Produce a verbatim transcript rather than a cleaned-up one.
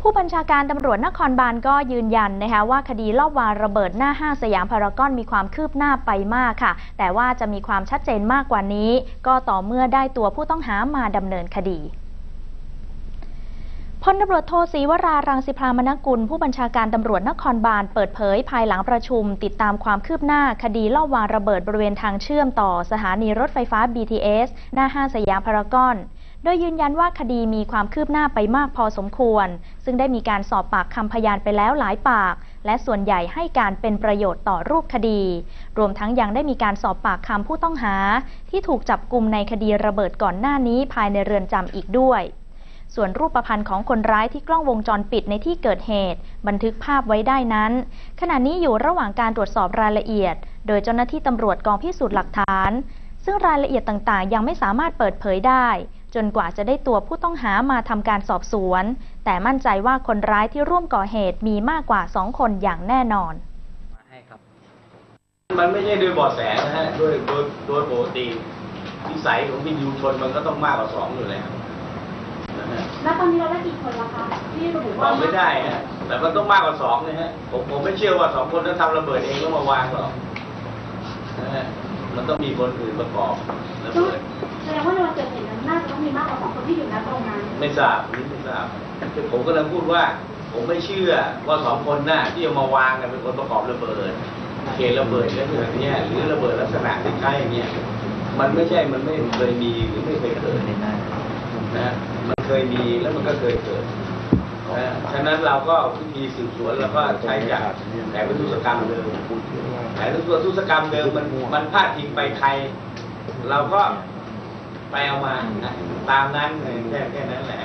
ผู้บัญชาการตำรวจนครบาลก็ยืนยันนะคะว่าคดีลอบวางระเบิดหน้าห้างสยามพารากอนมีความคืบหน้าไปมากค่ะแต่ว่าจะมีความชัดเจนมากกว่านี้ก็ต่อเมื่อได้ตัวผู้ต้องหามาดำเนินคดีพลตำรวจโทศรีวรารังสิพรามนกุลผู้บัญชาการตำรวจนครบาลเปิดเผยภายหลังประชุมติดตามความคืบหน้าคดีลอบวางระเบิดบริเวณทางเชื่อมต่อสถานีรถไฟฟ้า บี ที เอส หน้าห้างสยามพารากอนโดยยืนยันว่าคดีมีความคืบหน้าไปมากพอสมควรซึ่งได้มีการสอบปากคำพยานไปแล้วหลายปากและส่วนใหญ่ให้การเป็นประโยชน์ต่อรูปคดีรวมทั้งยังได้มีการสอบปากคำผู้ต้องหาที่ถูกจับกุมในคดีระเบิดก่อนหน้านี้ภายในเรือนจำอีกด้วยส่วนรูปพรรณของคนร้ายที่กล้องวงจรปิดในที่เกิดเหตุบันทึกภาพไว้ได้นั้นขณะนี้อยู่ระหว่างการตรวจสอบรายละเอียดโดยเจ้าหน้าที่ตำรวจกองพิสูจน์หลักฐานซึ่งรายละเอียดต่างๆยังไม่สามารถเปิดเผยได้จนกว่าจะได้ตัวผู้ต้องหามาทำการสอบสวนแต่มั่นใจว่าคนร้ายที่ร่วมก่อเหตุมีมากกว่าสองคนอย่างแน่นอนมันไม่ใช่ด้วยเบาะแสนะฮะด้วยโดยโดยปกติวิสัยของวินยูชนมันก็ต้องมากกว่าสองอยู่แล้วแล้วตอนนี้เราได้กี่คนแล้วคะที่ระบุว่าไม่ได้ฮะแต่มันต้องมากกว่าสองนะฮะผมผมไม่เชื่อว่าสองคนนั้นทำระเบิดเองแล้วมาวางหรอกนะฮะมันต้องมีคนอื่นประกอบระเบิดแสดงว่าในวันเกิดเหตุนั้นน่าจะต้องมีมากกว่าสองคนที่อยู่ณตรงนั้นไม่ทราบนี่ไม่ทราบผมก็เลยพูดว่าผมไม่เชื่อว่าสองคนน่ะที่เอามาวางกันเป็นคนประกอบระเบิดเขตระเบิดแล้วอย่างนี้หรือระเบิดลักษณะคล้ายๆอย่างเงี้ยมันไม่ใช่มันไม่เคยมีหรือไม่เคยเกิดนะมันเคยมีแล้วมันก็เคยเกิดนะฉะนั้นเราก็วิธีสืบสวนแล้วก็ใช้จากแผนวิศวกรรมเดิมแผนวิศวกรรมเดิมมันมันพาดพิงไปใครเราก็ไปเอามาตามนั้นแค่แค่นั้นแหละ